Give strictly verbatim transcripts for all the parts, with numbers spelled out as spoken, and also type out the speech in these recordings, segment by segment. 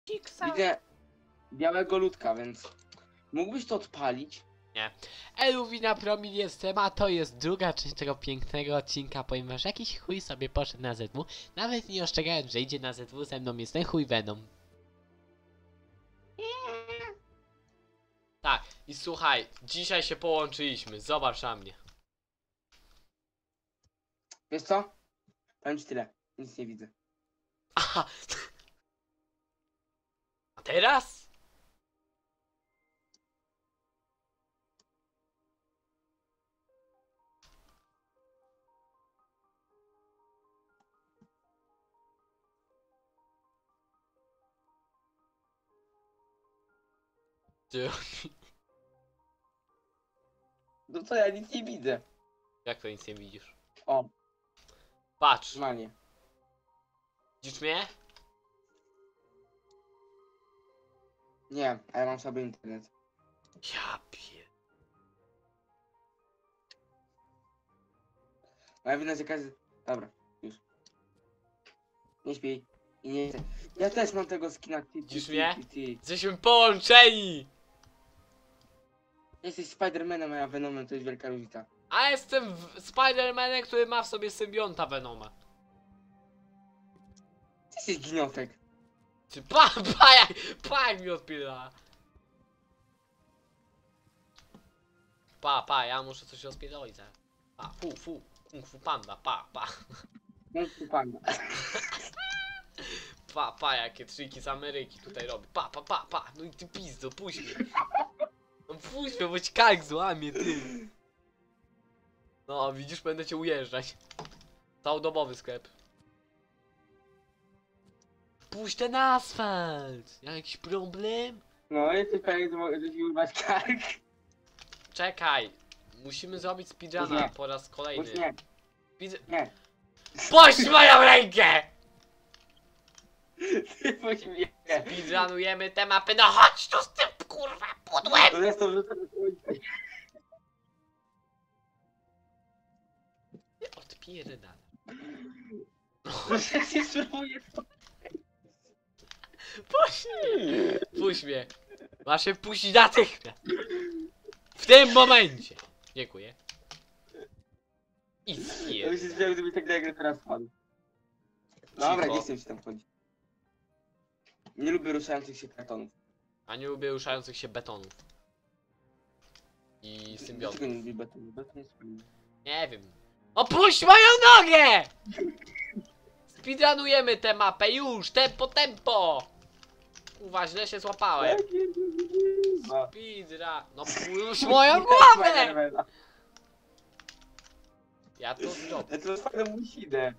Tiksa. Widzę białego ludka, więc mógłbyś to odpalić? Nie. Eluwina Promil jestem, a to jest druga część tego pięknego odcinka, ponieważ jakiś chuj sobie poszedł na Z W. Nawet nie ostrzegając, że idzie na Z W, ze mną jest ten chuj Venom. Tak, i słuchaj, dzisiaj się połączyliśmy, zobacz na mnie. Wiesz co? Powiem ci tyle, nic nie widzę. Aha. A teraz? Ty, No co, ja nic nie widzę. jak to nic nie widzisz? O, Patrz, normalnie. widzisz mnie? Nie, a ja mam sobie internet. Ja pier... Moja wina jest jakaś... Dobra, już. Nie śpiej. I nie chcę. Ja też mam tego skina. Ty, ty, Widzisz ty, mnie? ty, ty. Jesteśmy połączeni! Jesteś Spidermanem, a ja Venomem, to jest wielka różnica. A jestem Spider-Manem, który ma w sobie symbionta Venoma. Ty jesteś gniotek. Czy pa, pa, jak, pa, jak mi odpila. Pa, pa, ja muszę coś rozpierdolić zaraz. Pa, fu, fu, kung fu panda, pa, pa. No tu pan. Pa, pa, jakie triki z Ameryki tutaj robi. Pa, pa, pa, pa, no i ty pizdo, puść mnie. No puść mnie, bo ci kark złamie, ty. No, widzisz, będę cię ujeżdżać. Całodobowy sklep. Puść ten asfalt! Jakiś problem? No, jesteś pewien, że mogę ci urwać kark. Czekaj, musimy zrobić speedruna Nie. po raz Już kolejny. nie, Speed... nie. Puść moją rękę! Ty puść mnie. Speedrunujemy te mapy, no chodź tu z tym kurwa pudłem! To jest to, że to jest... Odpierdala. Proszę, ja się spróbuję to. Puść mnie! Puść mnie! Masz się puścić natychmiast! W tym momencie! Dziękuję. I Ja spier... bym się zdziwił, gdyby tak nagle teraz wpadł. Dobra, Cicho. nie chcę się tam wchodzić. Nie lubię ruszających się kartonów. A nie lubię ruszających się betonów. I Dlaczego symbiontów. nie lubię betonu? Beton jest fajny. Nie wiem. Opuść moją nogę! Speedrunujemy tę mapę już! Tempo, tempo! Uwa, źle się złapałem. Speedrun... No puść moją głowę! Ja to zrobię. To jest fajną musinę.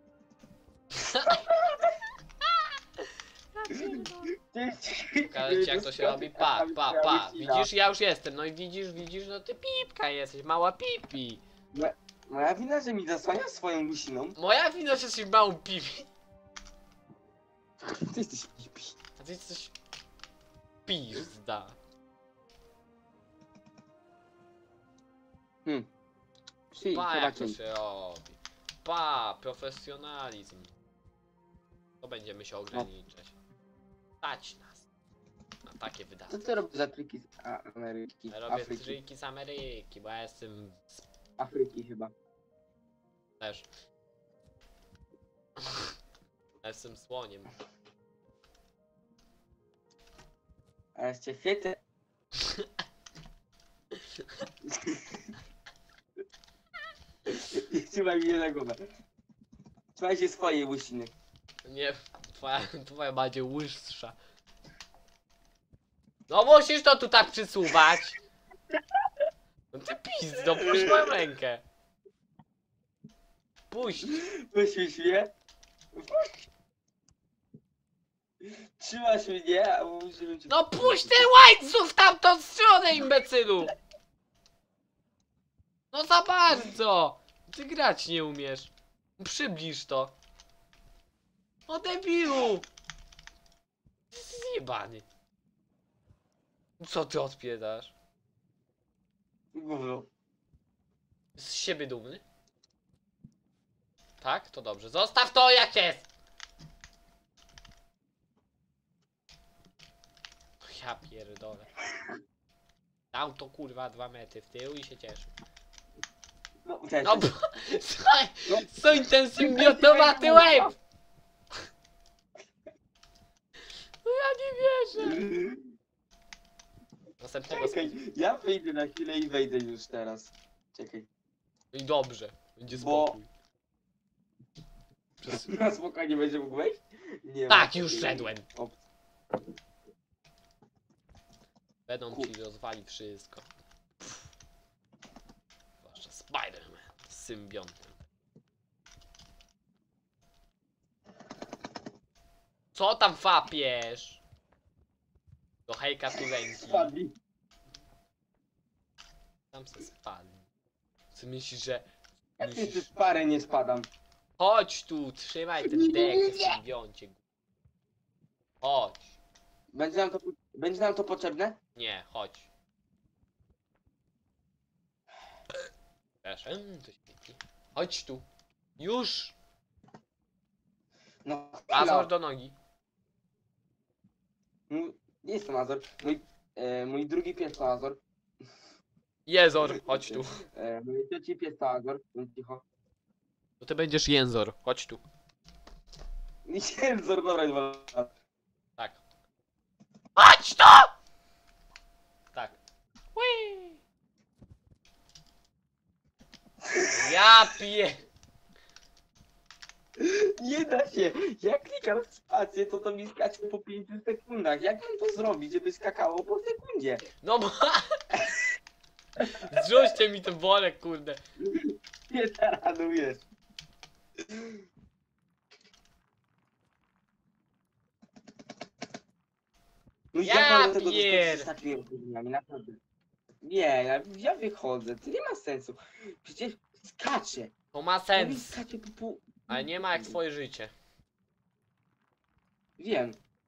Pokażę ci, jak to się robi. Pa, pa, pa. Widzisz, ja już jestem. No i widzisz, widzisz, no ty pipka jesteś, mała pipi. Moja wina, że mi zasłania swoją musiną. Moja wina, że jesteś małą pipi. Ty jesteś pipi. A ty jesteś... Pizda. Hmm. Przyjdź, Pa, jak to zobaczymy. się robi. Pa, profesjonalizm. To będziemy się ograniczać. Stać nas na takie Co wydatki. ty robisz za triki z Ameryki? Ja robię Afryki. triki z Ameryki, bo ja jestem z... Afryki chyba. też. Ja jestem słoniem. A jeszcze świecę. Trzymaj mnie na głowę. Trzymaj się swojej łysiny. Nie, twoja, twoja będzie łyższa. No musisz to tu tak przysuwać. No ty pizdo, puść moją rękę. Puść. Puścisz mnie? Trzymasz mnie, a musimy cię... No puść ten łańcuch w tamtą stronę, imbecylu. No za bardzo. Ty grać nie umiesz. Przybliż to. O debilu. Zjebany. Co ty odpiedasz? Gówno. Z siebie dumny? Tak? To dobrze. Zostaw to jak jest! Ja pierdolę. Dał to kurwa dwa metry w tył i się cieszy. No, cześć. No bo... Słuchaj! Suń ten symbiotowaty łeb! No ja nie wierzę! Następnego Czekaj, ja wyjdę na chwilę i wejdę już teraz. Czekaj. I dobrze. Będzie Bo- spokój. Przez... Na spokojnie będzie mógł wejść? Nie Tak, ma już takiej szedłem. opcji. Będą Kur- ci rozwali wszystko. Pff. Zwłaszcza Spider-Man z symbiontem. Co tam fapiesz? Do hejka tu ręki. Spadli. Tam se spadli. Co myślisz, że... Jak ty Myślisz... w parę nie spadam? Chodź tu, trzymaj ten dek, symbioncie. Chodź. Będzie nam to, będzie nam to potrzebne? Nie, chodź. Proszę, to świeci. Chodź tu. Już! No, Azor do nogi. Mój- Nie jest to Azor. Mój, e, mój drugi pies to Azor. Jezor, chodź tu. E, mój trzeci pies to Azor. Więc cicho. To ty będziesz Jęzor, chodź tu. Jęzor, dobra, dwa lat. Tak. Chodź tu! Tak. Hui. Ja piję. Nie da się! Jak klikam w spację, to to mi skacze po pięciu sekundach. Jak mam to zrobić, żeby skakało po sekundzie? No bo... Zrzućcie mi ten worek, kurde. Nie taranujesz. No Ja jak mam do tego pier- doskoczyć z takimi opóźnieniami, naprawdę. Nie, ja, ja wychodzę, to nie ma sensu. Przecież skacze. To ma Ja mi sens. skacze po pół... Ale nie ma jak twoje życie. Wiem.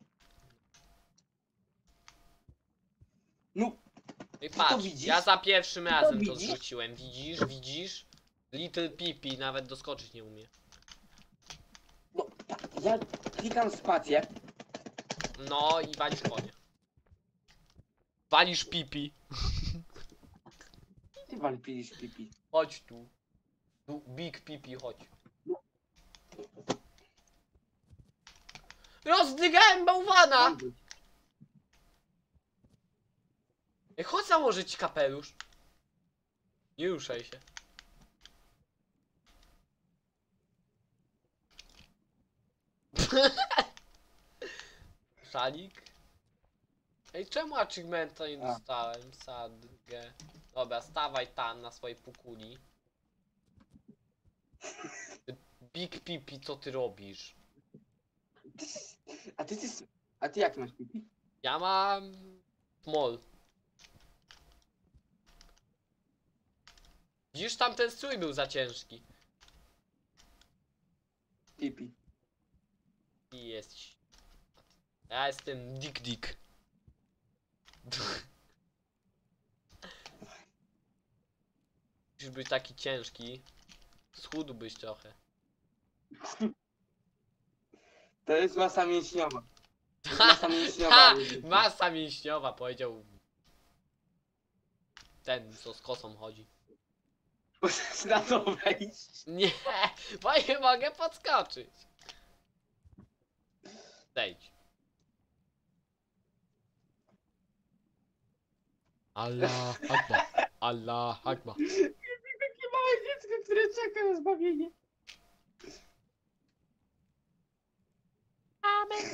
No, I to patrz, widzisz? ja za pierwszym Ty to razem to widzisz? zrzuciłem. Widzisz, widzisz? Little Pipi nawet doskoczyć nie umie. no, ja klikam spację. No i walisz konie. Walisz Pipi. Ty wam pilisz pipi. Chodź tu. Tu Big Pipi, chodź. Rozdygałem bałwana! Mam być. Ej, chodź założyć kapelusz. Nie ruszaj się. Szalik? Ej, czemu achievementa nie A. dostałem? Sadgę. Dobra, stawaj tam na swojej pukuli. Ty Big Pipi, co ty robisz? A ty, ty, a ty jak masz pipi? Ja mam... Small. Widzisz, tam ten strój był za ciężki. Pipi. I jest... Ja jestem Dick Dick. Musisz być taki ciężki. Schudłbyś trochę. To jest masa mięśniowa. To jest masa mięśniowa. Ha! Masa mięśniowa, powiedział ten, co z kosą chodzi. Możesz na to wejść. Nie, bo nie mogę podskoczyć. Zejdź. Allah Akbar. Allah Akbar. Takie małe dziecko, które czeka na zbawienie. Amen.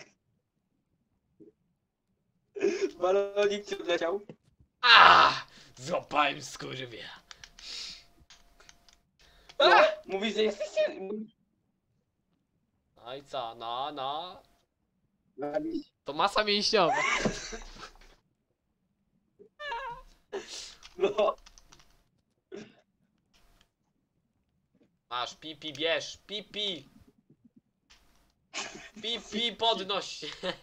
Balonik ci odleciał. A! Złapałem skurwia. No, mówisz, że jesteście... No i co? No, no. Zabić. To masa mięśniowa. No. Masz, pipi bierz, pipi. Pipi podnoś się.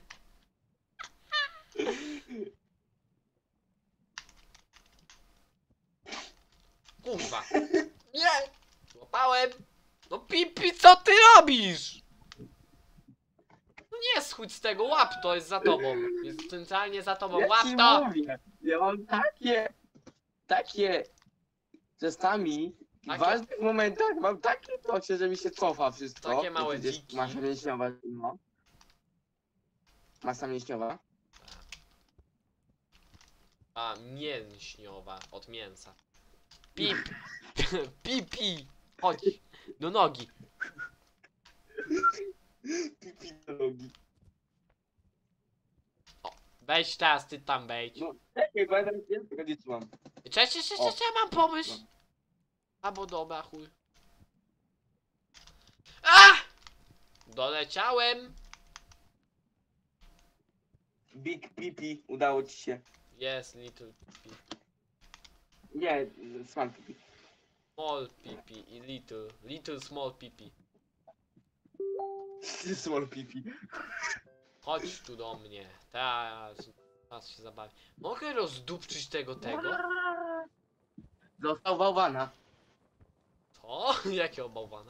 Kurwa. Nie! Złapałem. No pipi, co ty robisz? No nie, schudź z tego, łap to, jest za tobą. Jest centralnie za tobą, Ja łap ci to! mówię, ja mam takie, takie czasami w Takie- ważnych momentach mam takie tocie, że mi się cofa wszystko. Takie małe Jak idziesz- dziki. Masa mięśniowa, no. Masa mięśniowa. A, mięśniowa, od mięsa. Pip! Pipi! Chodź, do nogi. Pipi do nogi. Wejdź teraz, ty tam wejdź. No, czekaj, bo ja tam nie tego nie trzymam. Cześć, cześć, cześć, O. cześć, ja mam pomysł. No. Albo dobra, chuj. A! Doleciałem. Big Pipi, udało ci się. Jest little pipi. Nie, small Pipi. Small pipi i little. Little small pipi. Small Pipi. Chodź tu do mnie. Teraz, teraz się zabawię. Mogę rozdupczyć tego tego? Został bałwana. Co? Jakie obałwana?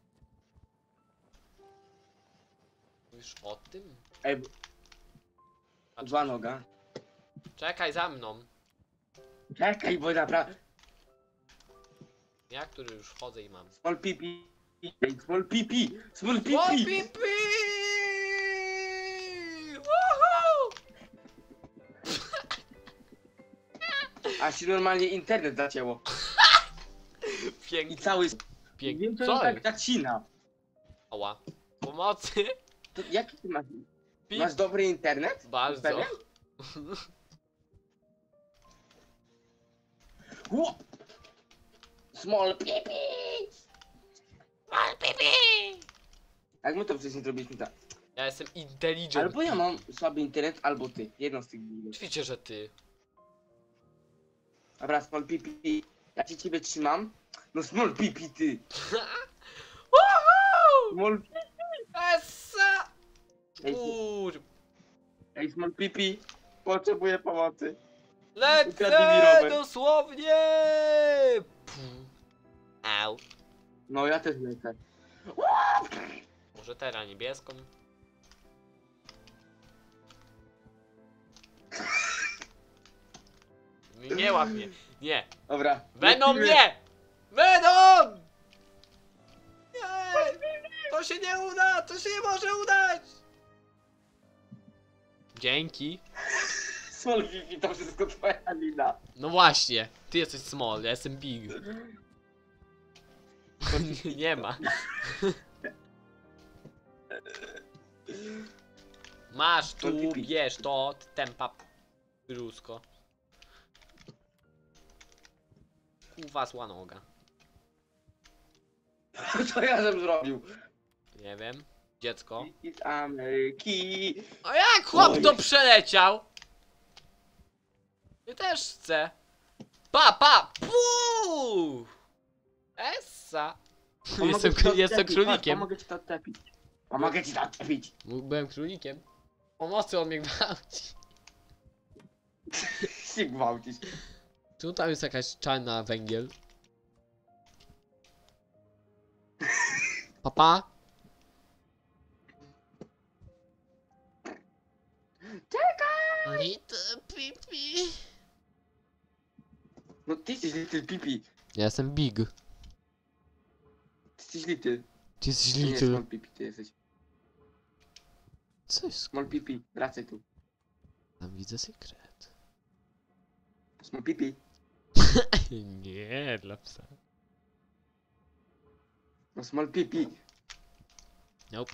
Już o tym? Ej, A dwa noga. czekaj za mną. Czekaj, bo naprawdę. Ja, który już chodzę i mam. Small Pipi. Ej, Small Pipi. Small O, Pipi. pipi! Woohoo! A się normalnie internet zacięło. I Pięknie. cały... Pięknie. Wiem, co Co? tak zacina. Ała. Pomocy. To jaki ty masz? Pip. Masz dobry internet? Bardzo. Pewien? Ło! Small Pipi. Small pipi! Jak my to wcześniej zrobiliśmy tak. Ja jestem intelligent. Albo ja mam słaby internet, albo ty. Jedno z tych dwóch. Oczywiście, że ty. Dobra, Small Pipi. Ja ci ciebie trzymam. No Small Pipi ty. Woohoo! Small... Essa! Ej, Kur... Ej, Small Pipi. Potrzebuję pomocy. Lecę Ukradli mi rower. dosłownie! Puh. Au. No ja też lecę. Może teraz niebieską? Nie łap mnie. Nie. Dobra. Venom lecimy. nie! Venom! Nie! To się nie uda! To się nie może udać! Dzięki. Small Pipi to wszystko twoja wina. No właśnie. Ty jesteś small, ja jestem big. Nie ma. Masz tu, Small pipi. bierz to, tempa rusko. Kuwa zła noga. Co ja żem zrobił? Nie wiem. Dziecko. Z Ameryki. A jak chłop Oj. to przeleciał? Ja też chcę. Pa, pa! Puu! Essa! Pomogę Jestem, ci to jestem odczepić, królikiem. Chodź, pomogę ci to odczepić. Pomogę ci to odczepić. Byłem królikiem. Pomocy, on mnie gwałci. Się gwałcisz. Tu tam jest jakaś czarna węgiel. Papa? Czekaj! Little pipi. No ty jesteś little pipi. Ja jestem big. Ty jesteś little. Ty jesteś Ty nie little. small pipi, ty jesteś. Co jest? Small pipi, wracaj tu. Tam widzę sekret. Small pipi. Nie, dla psa. No small pipi. Nope.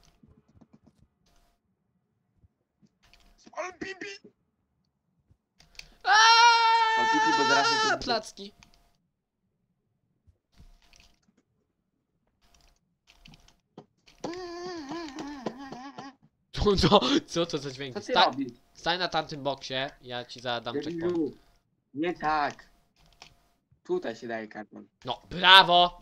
Small pipi. Aaaa! pipi, bo zaraz się to- Placki. Co, co, co to za Co dźwięki? ty Sta robisz? stań na tamtym boksie, ja ci zadam checkpoint. Debilu. Nie tak. Tutaj się daje karton. No, brawo!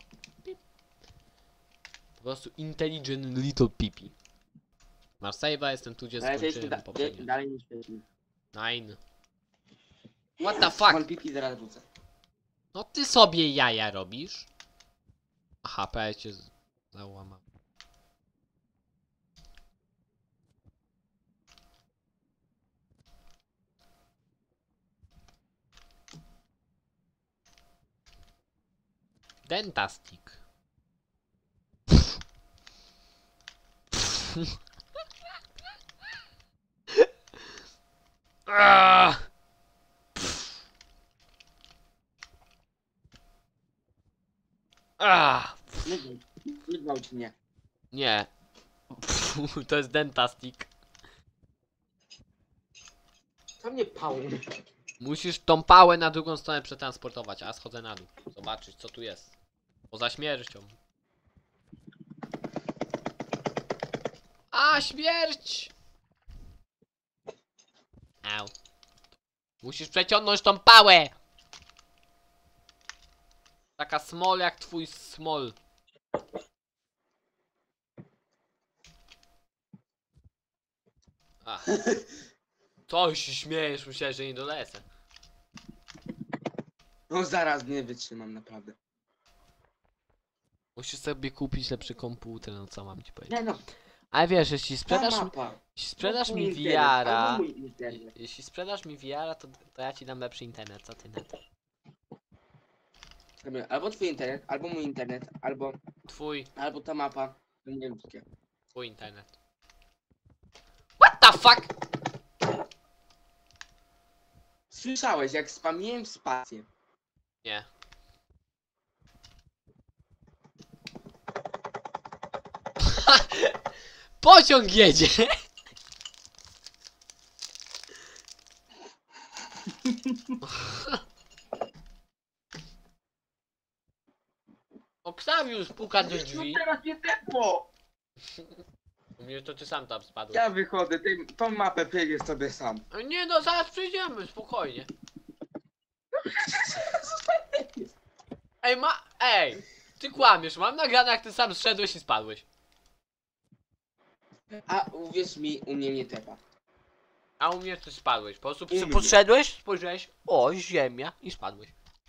Po prostu intelligent little pipi. Masz save'a, jestem tu, gdzie Ale jesteśmy skończyłem da poprzednio. dalej niż wcześniej. Nine. What the fuck? Small pipi zaraz wrócę. No ty sobie jaja robisz. Aha, prawie cię z- załamał. Dentastic. Ah! Ah! Nie gwałć, nie gwałć mnie. Nie. To jest Dentastic. To mnie pałą. Musisz tą pałę na drugą stronę przetransportować, a schodzę na dół. Zobaczyć co tu jest. Poza śmiercią. A, śmierć! Au. Musisz przeciągnąć tą pałę! Taka smol jak twój smol. Ach. Co się śmiejesz? Myślałem, że nie dolecę. No zaraz nie wytrzymam, naprawdę. Musisz sobie kupić lepszy komputer, no co mam ci powiedzieć. Nie no, Ale wiesz, jeśli sprzedasz, ta mi- mapa. jeśli sprzedasz No, mi mój internet, V R-a, albo mój internet. jeśli sprzedasz mi V R-a, to, to ja ci dam lepszy internet, co ty na to? Dobra, albo twój internet, albo mój internet, albo, Twój, albo ta mapa. Nie wiem, jakie. twój internet. What the fuck? Słyszałeś, jak spamiłem spację. Nie. Pociąg jedzie! Oktawiusz puka do drzwi. No teraz nie tepło! U mnie to ty sam tam spadłeś. Ja wychodzę, ty, tą mapę przejdziesz sobie sam. Nie no, zaraz przyjdziemy, spokojnie. Ej, ma... Ej! Ty kłamiesz, mam nagrane jak ty sam zszedłeś i spadłeś. A uwierz mi, u mnie nie tepa. A u mnie ty spadłeś. Po prostu U mnie. podszedłeś, spojrzałeś, o, ziemia i spadłeś.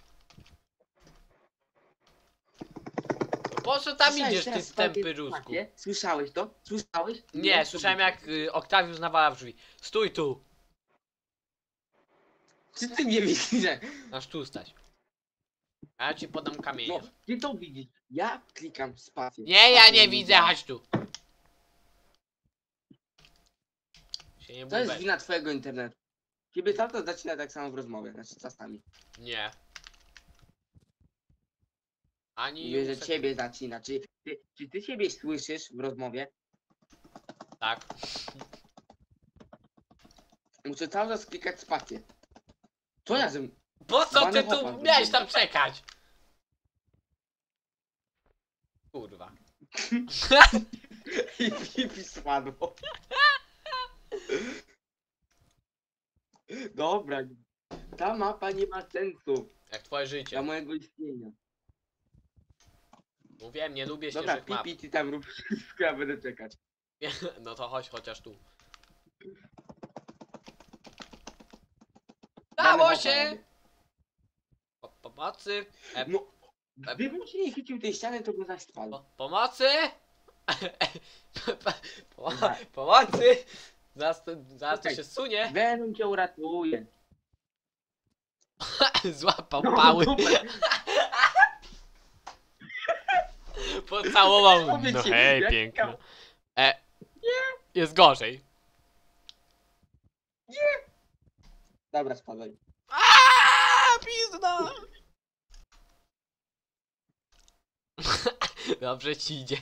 Po co tam Słyszałeś idziesz, ty teraz stępy spację w rusku? spację? Słyszałeś to? Słyszałeś? Nie, słyszałem jak y, Oktawiusz nawala w drzwi. Stój tu! Czy ty mnie widzisz? Aż tu stać. A ja ci podam kamienie. No, ty to widzisz. Ja klikam spację. Nie, ja Spację nie widzę, chodź tu. Się nie To jest bój. wina twojego internetu. Kiedy tam to zaczyna tak samo w rozmowie, znaczy czasami. Nie. Ani Mówię, że sekund- ciebie zaczyna. Czy ty, czy ty siebie słyszysz w rozmowie? Tak. Muszę cały czas klikać spację. Co ja żem... Po co ty Bany tu chłopak. miałeś tam czekać? Kurwa. I pipi spadło. Dobra. Ta mapa nie ma sensu Jak twoje dla życie. mojego istnienia. Mówiłem, nie lubię Dobra, ścieżek map. pipi, ty tam rób wszystko, ja będę czekać. No to chodź chociaż tu. Dało Damy się! hopa, Po, pomocy! E, No, gdybym ci nie chwycił tej ściany, to bym zaś spadł. po, pomocy! po, pomocy! Zaraz to, zaraz to Czekaj. się sunie. Venom cię uratuje. Złapał No, pały. super. Pocałował. Mówię No ci, hej, jak piękna. tam- E, jest gorzej. Dobra, spadaj. Aaaa, pizda! Dobrze ci idzie.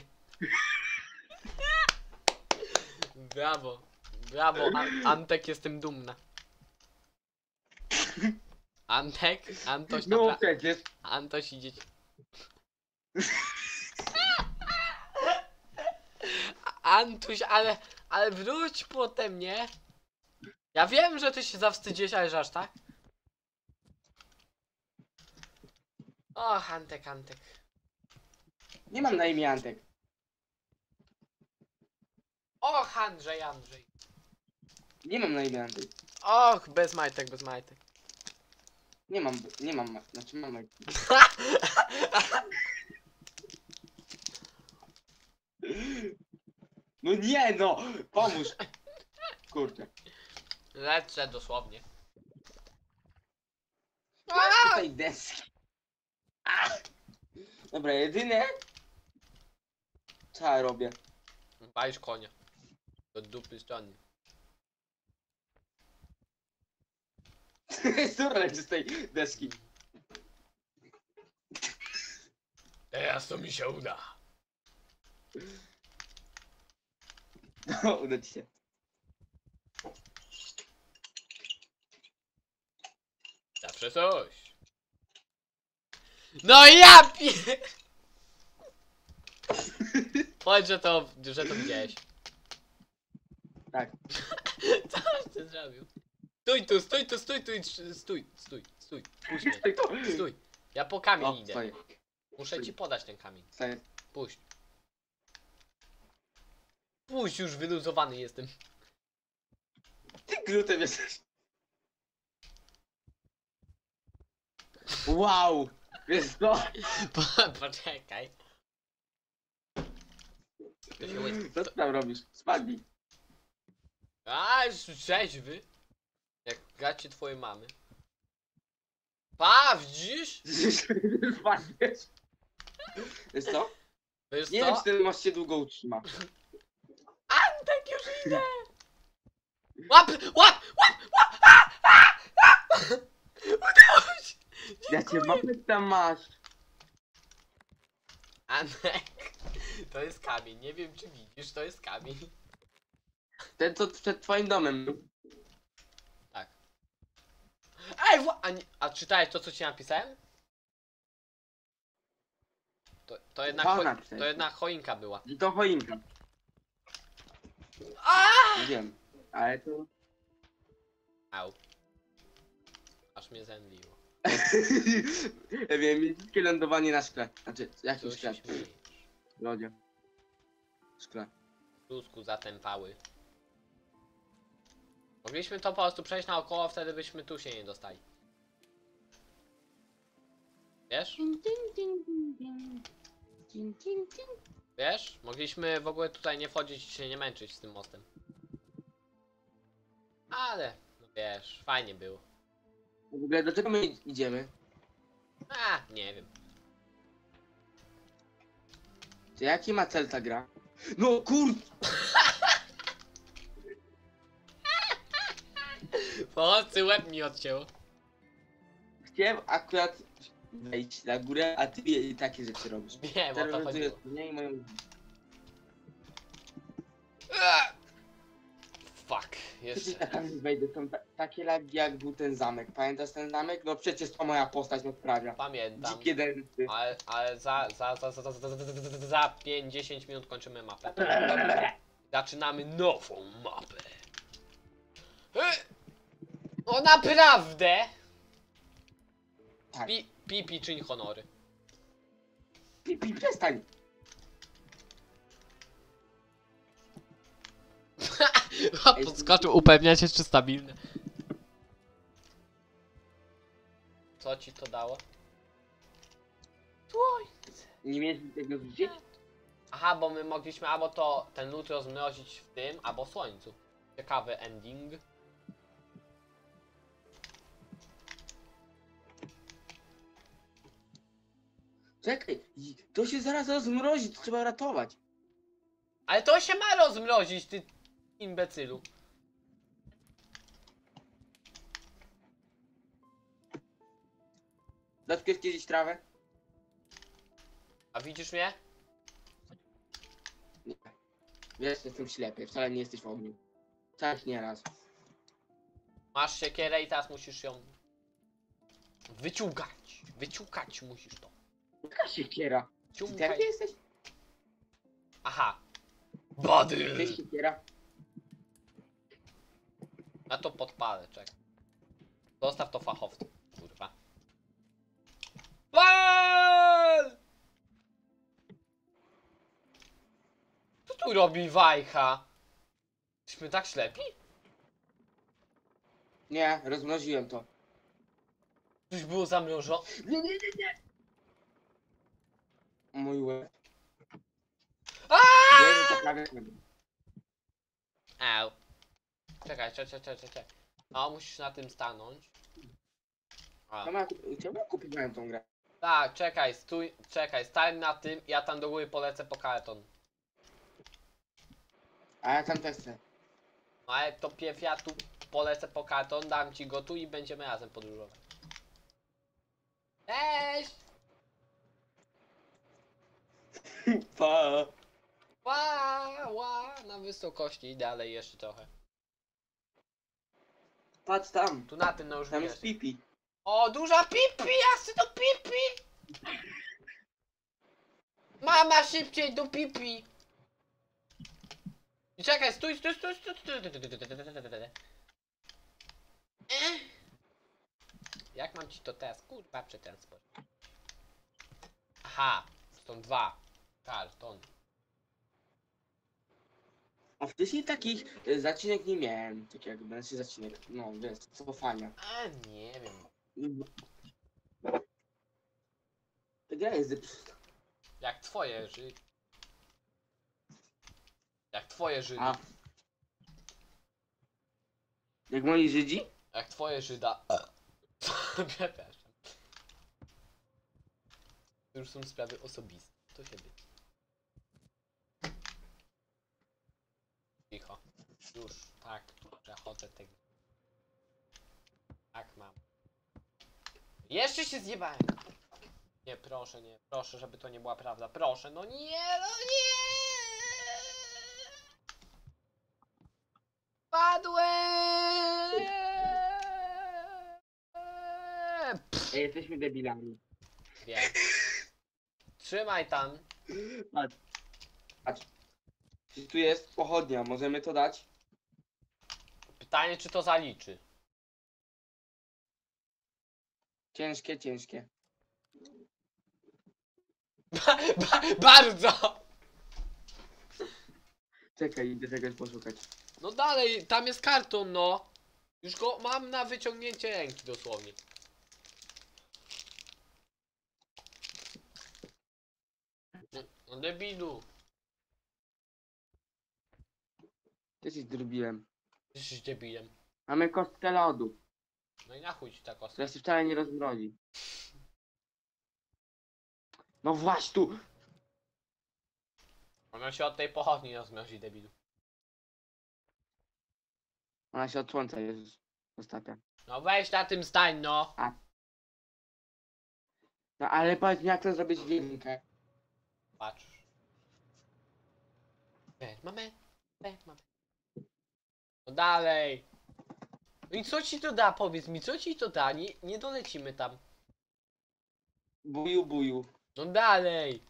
Brawo. Brawo, An Antek, jestem dumna. Antek, Antoś No naprawdę. przecież. Antoś idzie. ci- Antuś, ale, ale wróć potem, nie? Ja wiem, że ty się zawstydziłeś, ale że aż tak? O, Antek, Antek. Nie mam na imię Antek. Och, Andrzej, Andrzej. Nie mam na imię Antek. Och, bez majtek, bez majtek. Nie mam, nie mam, ma- znaczy mam majki. No nie no! Pomóż! Kurczę. Lecę dosłownie. Masz tutaj deski. Ach! Dobra, jedyne... Co ja robię? Walisz konia. Do dupy strony. Surleć z tej deski. Teraz to mi się uda. No, uda ci się. Zawsze coś. No ja pie... Powiedz, że to, że to widziałeś. Tak. Coś ty zrobił. Stój tu, stój tu, stój tu, i trz- stój, stój, stój. Puść mnie. Stój tu. Stój. Ja po kamień O, idę. stoję. Muszę ci podać ten kamień. Stoję. Puść. Puść, już wyluzowany jestem. Ty glutem jesteś. Wow. Wiesz co? Po, poczekaj. To się łysk... Co ty tam robisz? Spadnij. A, już trzeźwy. Jak gacie twojej mamy. Pa, widzisz? Spadniesz. Wiesz co? Wiesz Nie wiem, co? czy ten most się długo utrzyma. Tak już idę! Łap! Łap! Łap! Łap! A! A! A! Udało się! Ja cię mapę tam masz. Anek, to jest kamień, nie wiem czy widzisz, to jest kamień. Ten co przed twoim domem. Tak. Ej, wła- a, nie, a czytałeś to co ci napisałem? To, to jednak, Co cho- napisałeś? to jednak choinka była. I to choinka. A! Nie wiem. Ale to... Au. Aż mnie zemdliło. Ja wiem, mięciutkie lądowanie na szkle. Znaczy, jakim Tu szkle? się śmiejesz. Lodzie. Szkle. Lusku zatępały. Mogliśmy to po prostu przejść naokoło, wtedy byśmy tu się nie dostali. Wiesz? Wiesz? Mogliśmy w ogóle tutaj nie wchodzić i się nie męczyć z tym mostem. Ale, no wiesz, fajnie było. W ogóle do czego my idziemy? A, nie wiem. Czy jaki ma cel ta gra? No kur... Pomocy łeb mi odcięło. Chciałem akurat wejść na górę, a ty i takie rzeczy robisz. Wiem, o to Terroryzuję chodziło. mnie i moją... Eee! Fuck, Przecież jeszcze. ja tam nie wejdę, są ta takie lagi jak był ten zamek. Pamiętasz ten zamek? No przecież to moja postać odprawia. Pamiętam. Dzikie dęty. Ale, ale za, za, za, za, za, za, za, za, za, za pięć dziesięć minut kończymy mapę. Zaczynamy nową mapę. E! O naprawdę! Tak. Pi, pipi czyń honory. Pipi, przestań! Podskoczył, upewnia się czy stabilne. Co ci to dało? Słońce. Nie mieliśmy tego zrzucić? Aha, bo my mogliśmy albo to ten lód rozmrozić w tym, albo w słońcu. Ciekawy ending. Czekaj, i- to się zaraz rozmrozi, to trzeba ratować. Ale to się ma rozmrozić, ty imbecylu. Dotkniesz kiedyś trawę? A widzisz mnie? Nie. Wiesz, jestem ślepy, wcale nie jesteś w ogniu. Tak nie raz. Masz siekierę i teraz musisz ją wyciągać. Wyciągać musisz to. Jaka siekiera? Ty Ciągaj. taki jesteś? Aha. Ty Badyl. siekiera? Na to podpalę, czekaj. Zostaw to fachowcu, kurwa. Pal! Co tu robi Wajcha? Jesteśmy tak ślepi? Nie, rozmroziłem to. Coś było zamrożone. Nie, nie, nie, nie! Mój łeb. Aaaa! Wiem, to prawie tego. Au. Czekaj, czekaj, czekaj, czekaj. No, musisz na tym stanąć. A, Czemu ja kup- czemu ja kupiłem tą grę? Tak, czekaj, stój, czekaj, stań na tym, ja tam do góry polecę po karton. A ja tam też chcę. No ale to pierw ja tu polecę po karton, dam ci go tu i będziemy razem podróżować. Cześć! Pa. Ła, ła, na wysokości i dalej jeszcze trochę. Patrz tam. Tu na tym no już Tam wiesz. jest pipi. O, duża pipi, ja chcę do pipi! Mama, szybciej do pipi! I czekaj, stój, stój, stój, stój, stój, stój, stój, stój, stój, stój, stój. Eh. Jak mam ci to teraz, kurwa, przetransport? Aha, są dwa. Karton. A wcześniej takich y, zacinek nie miałem. Tak jakby, znaczy zacinek. No wiesz, cofania. A nie wiem. Ta gra jest zepsuta. Jak twoje ży... Jak twoje Żydy. A. Jak moi Żydzi? Jak twoje Żyda. Przepraszam. To już są sprawy osobiste. To się wie. Cicho. Już, tak, przechodzę tego. Tak mam. Jeszcze się zjebałem! Nie, proszę, nie, proszę, żeby to nie była prawda. Proszę, no nie, no nie! Padłem! Ej, jesteśmy debilami. Wiem. Trzymaj tam. Patrz. Patrz. Czy tu jest pochodnia? Możemy to dać? Pytanie, czy to zaliczy. Ciężkie, ciężkie. Ba ba bardzo! Czekaj, idę czegoś poszukać. No dalej, tam jest karton, no. Już go mam na wyciągnięcie ręki dosłownie. No debilu. Ty jesteś drubiłem. Jesteś debilem. Mamy kostkę lodu, No i na chuj ci ta kostka. która się wcale nie rozmrodzi. No właśnie tu! Ona się od tej pochodni rozmnoży, debilu. Ona się od słońca jest ostatnia. No weź na tym stań, no. No ale powiedz mi, jak to zrobić dźwiękę. Patrz. Ej, mamy. Ej, mamy. No dalej. No i co ci to da? Powiedz mi, co ci to da? Nie, nie dolecimy tam. Buju, buju. No dalej.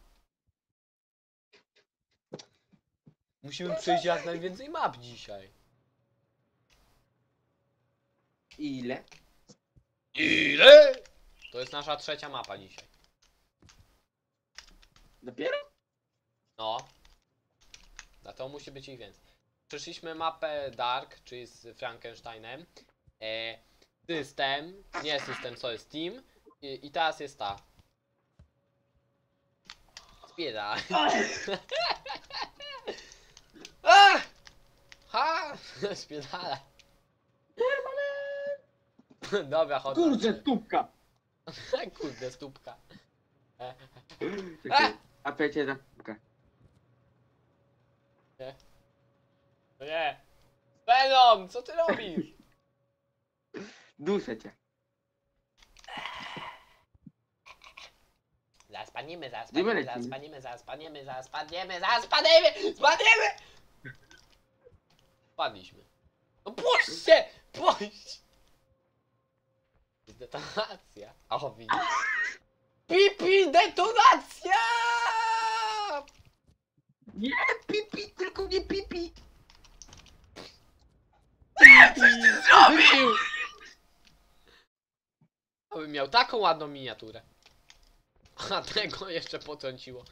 Musimy przejść jak najwięcej map dzisiaj. Ile? Ile? To jest nasza trzecia mapa dzisiaj. Dopiero? No. Dlatego musi być ich więcej. Przeszliśmy mapę Dark, czyli z Frankensteinem. E, system, nie system, co jest Team. I, i teraz jest ta. Spiera. Ah! Ha! Spierdala. Dobra, chodź. Kurczę, stópka! Kurde, stópka. E, Czekaj, a piecie za stópkę. no nie. Venom, co ty robisz? Duszę cię. Zaraz padniemy, zaraz Gdzie my padniemy, zaraz lecimy? padniemy, zaraz padniemy, zaraz padniemy, zaraz padniemy, spadniemy! Padliśmy. No puść się! Puść! Jest detonacja. O, widzisz? Pipi, detonacja! Nie, pipi, tylko nie pipi! Zrobił! Aby miał taką ładną miniaturę. A tego jeszcze potrąciło.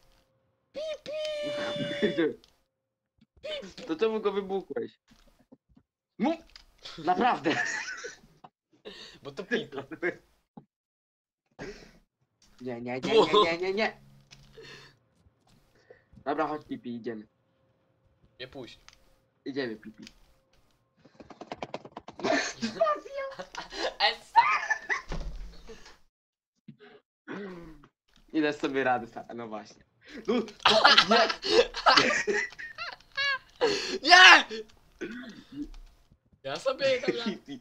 To czemu go wybuchłeś? No! Naprawdę! Bo to pipi. Nie, nie, nie, nie, nie, nie, nie! Dobra, chodź pipi, idziemy. Nie puść. Idziemy pipi. Essa! nie dasz sobie rady, stary, no właśnie. No, to, nie. Nie! Ja sobie nie dam rady. Pipi.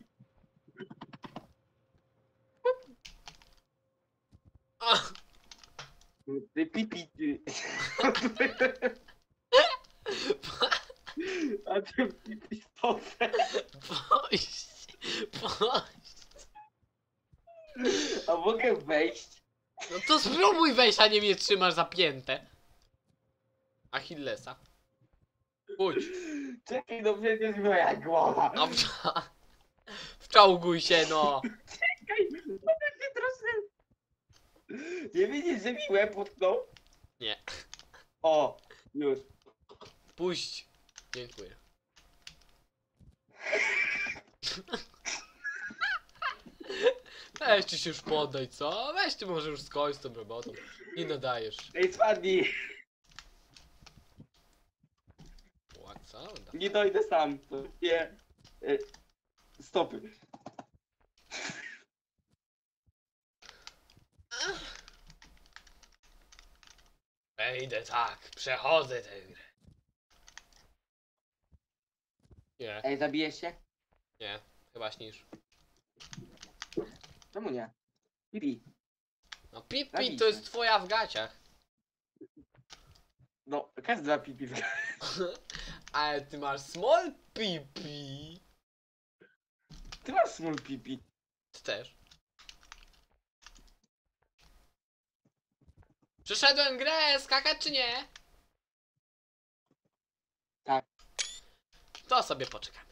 O, Ty pipi, ty. A ty pipi stopę. Pójść, pójść. A mogę wejść? No to spróbuj wejść, a nie mnie trzymasz zapięte. Achillesa. Pójdź. Czekaj, no przecież moja głowa. No, wcza- wczołguj się, no. Czekaj, mogę się troszkę... Nie widzisz, że mi łeb utknął? Nie. O, już. Puść. Dziękuję. Weź ty się już poddaj, co? Weź ty może już skończ z tą robotą. Nie nadajesz. Ej, spadnij. Ła, co? Da- Nie dojdę sam. To nie... e, Stopy. Wejdę tak, przechodzę tę grę. Nie, Ej, zabijesz się? nie, chyba śnisz. Czemu nie? Pipi. No Pipi Zabij to się. jest twoja w gaciach. No, każda pipi. Ale ty masz small Pipi. Ty masz small pipi. Ty też. Przeszedłem grę, skakać czy nie? Tak. To sobie poczekamy.